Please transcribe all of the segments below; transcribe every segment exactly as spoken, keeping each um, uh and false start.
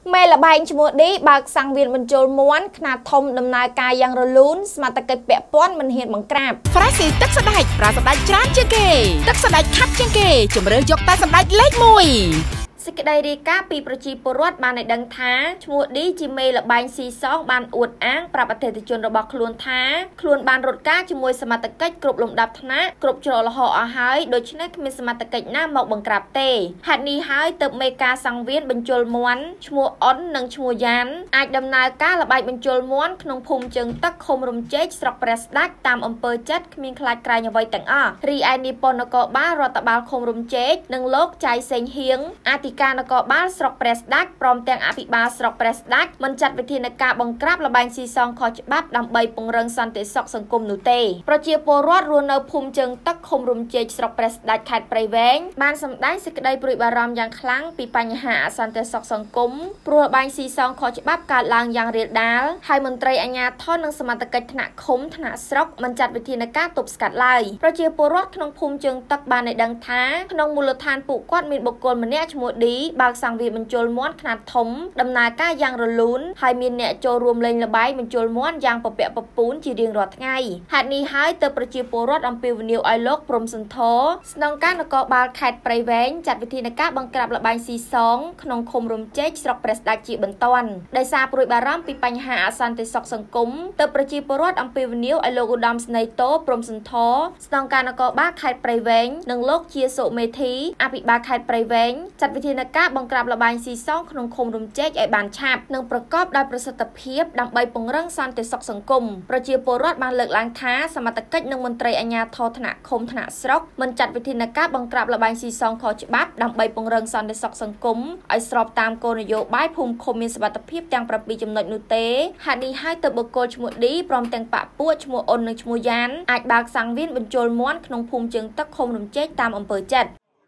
មេលបែងឈ្មោះឌីបើកសាំងវៀនបញ្ចូលមួនខ្នាតធំដំណើរការយ៉ាងរលូនស្មាតកិច្ចពាក់ព័ន្ធមិនហ៊ានបង្ក្រាប Fresh ទឹកសណ្តែកប្រាសណ្តែកច្រើនជាងគេទឹកសណ្តែកខាត់ជាងគេជំរឿយកតែសណ្តែកលេខមួយសេចក្តីរាយការណ៍ពីប្រជាពលរដ្ឋបានឲ្យដឹងថាឈ្មោះឌីជាមេលបែងស៊ីសងបានអួតអាងប្រាប់អតិថិជនរបស់ខ្លួនថាខ្លួនបានរត់ការជាមួយសមត្ថកិច្ចគ្រប់លំដាប់ថ្នាក់គ្រប់ច្រកល្ហកអស់ហើយដូច្នេះគ្មានសមត្ថកិច្ចណាមកបង្ក្រាបទេហេតុនេះហើយទើបមេការសង្វៀនបញ្ជលមួនឈ្មោះអុននិងឈ្មោះយ៉ានអាចដំណើរការលបែងបញ្ជលមួនក្នុងភូមិជើងទឹកឃុំរំជែកស្រុកព្រះស្ដេចតាមអំពើចិត្តគ្មានខ្លាចក្រែងអ្វីទាំងអស់រីឯនិពន្ធនគរបាលរដ្ឋបាលឃុំរំជែកនិងលោកចៃសេងហៀងអធិការនគរបាលស្រុកព្រះស្ដេចព្រមទាំងអភិបាលស្រុកព្រះស្ដេចមិនចាត់វិធានការបង្ក្រាបលបែងស៊ីសងខុសច្បាប់ដើម្បីពង្រឹងសន្តិសុខសង្គមនោះទេប្រជាពលរដ្ឋរស់នៅភូមិជើងទឹកឃុំរំជែកស្រុកព្រះស្ដេចខេត្តព្រៃវែងបានសម្ដែងសេចក្តីព្រួយបារម្ភយ៉ាងខ្លាំងពីបញ្ហាអសន្តិសុខសង្គមព្រោះលបែងស៊ីសងខុសច្បាប់កើតឡើងយ៉ាងរាលដាលហើយមន្ត្រីអាជ្ញាធរនិងសមត្ថកិច្ចថ្នាក់ឃុំថ្នាក់ស្រុកមិនចាត់វិធានការទប់ស្កាត់ឡើយប្រជាពលរដ្ឋក្នុងភូមិជើងទឹកបានឲ្យដឹងថាក្នុងមូលដ្ឋានពួកគាត់មានបុគ្គលម្នាក់ឈ្មោះឌីបើកសាំងវាបញ្ជលមួនខ្នាតធំដំណើរការយ៉ាងរលូនហើយមានអ្នកចូលរួមលេងល្បែងបញ្ជលមួនយ៉ាងពពាក់ពពូនជារៀងរាល់ថ្ងៃហេតុនេះហើយទើបប្រជាពលរដ្ឋអំពាវនាវឲ្យលោកព្រំសន្ធរស្នងការនគរបាលខេត្តព្រៃវែងចាត់វិធានការបង្ក្រាបល្បែងស៊ីសងក្នុងឃុំរំជែកស្រុកព្រះស្ដេចជាបន្ទាន់ដោយសារព្រួយបារម្ភពីបញ្ហាអសន្តិសុខសង្គមទើបប្រជាពលរដ្ឋអំពាវនាវឲ្យលោកឧត្តមស្នេហ៍តូព្រំសន្ធរស្នងការនគរបាលខេត្តព្រៃវែងនិងលោកជាសុមេធីអភិបាលខេត្តព្រៃវែងចាត់វិធានការបង្ក្រាបល្បែងស៊ីសងក្នុងឃុំរំជែកឲ្យបានឆាប់និងប្រកបដោយប្រសិទ្ធភាពដើម្បីពង្រឹងសន្តិសុខសង្គមប្រជាពលរដ្ឋបានលើកឡើងថាសមត្ថកិច្ចនិងមន្ត្រីអាជ្ញាធរថ្នាក់ឃុំថ្នាក់ស្រុកមិនចាត់វិធានការបង្ក្រាបល្បែងស៊ីសងខុសច្បាប់ដើម្បីពង្រឹងសន្តិសុខសង្គមឲ្យស្របតាមគោលនយោបាយភូមិឃុំមានសុវត្ថិភាពទាំងប្រាំពីរចំណុចនោះទេហេតុនេះហើយទើបបុគ្គលឈ្មោះឌីព្រមទាំងបកពួកឈ្មោះអ៊ុននិងឈ្មោះយ៉ានអាចបើកសាំងវៀនបញ្ជលមួនក្នុងភូមិជើងទឹកឃុំរំជែកតាមអំពើចិត្ត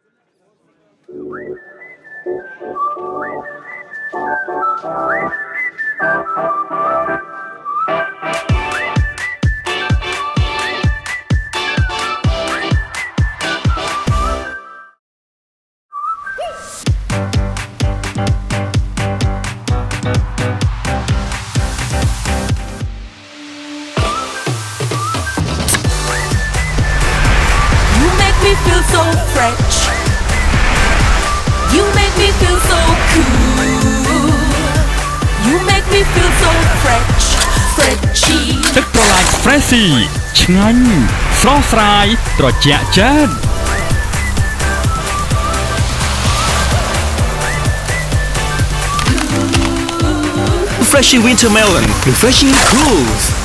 Feel so fresh. You make me feel so cool. You make me feel so fresh, freshy. ទឹកប្រឡាយ Freshy ឆ្ងាញ់ស្រស់ស្រាយត្រជាក់ចាន Freshy Winter Melon, refreshing cools.